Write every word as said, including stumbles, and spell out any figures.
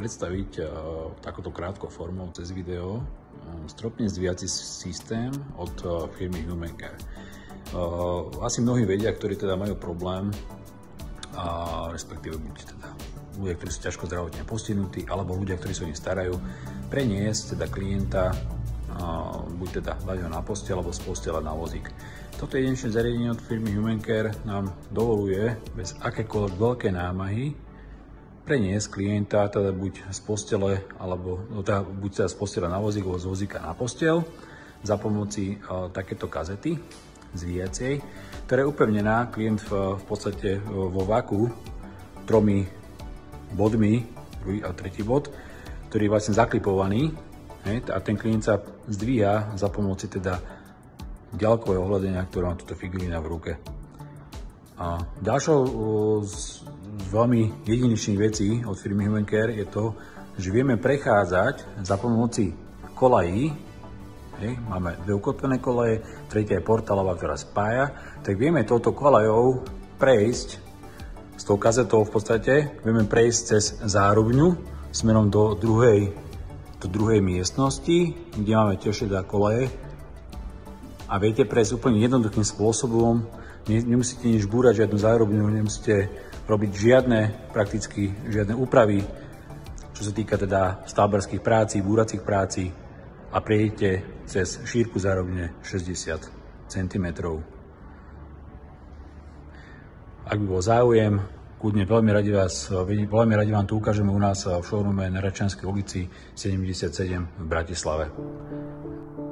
predstaviť uh, takúto krátkou formou cez video uh, stropne zdvíjací systém od uh, firmy HumanCare. Uh, asi mnohí vedia, ktorí teda majú problém, uh, respektíve buď teda ľudia, ktorí sú ťažko zdravotne postihnutí, alebo ľudia, ktorí sa o nich starajú, preniesť teda klienta, uh, buď teda dať ho na posteľ, alebo z postele na vozík. Toto jedinečné zariadenie od firmy HumanCare nám dovoluje bez akékoľvek veľké námahy preniesť klienta teda buď z postele, alebo no teda, buď teda z postele na vozík, alebo z vozíka na posteľ za pomoci uh, takéto kazety zvíjacej, ktorá je upevnená klient v, v podstate vo vaku tromi bodmi, druhý a tretí bod, ktorý je vlastne zaklipovaný, hej, a ten klient sa zdvíha za pomoci teda ďalkového ohľadenia, ktoré má túto figurína v ruke. A ďalšou z veľmi jedinečných vecí od firmy HumanCare je to, že vieme prechádzať za pomoci kolají, hej, máme dve ukotvené koleje, tretia je portálová, ktorá spája, tak vieme touto kolejou prejsť s tou kazetou v podstate, vieme prejsť cez zárubňu smerom do druhej, do druhej miestnosti, kde máme tiež teda koleje. A viete prejsť úplne jednoduchým spôsobom, nemusíte nič búrať, žiadnu zárubňu, nemusíte robiť žiadne, prakticky žiadne úpravy, čo sa týka teda stavbarských práci, búracích práci a prejdete cez šírku zárubne šesťdesiat centimetrov. Ak by bol záujem, kľudne veľmi radi vás, veľmi radi vám tu ukážeme u nás v showroome na Račianskej ulici sedemdesiatsedem v Bratislave.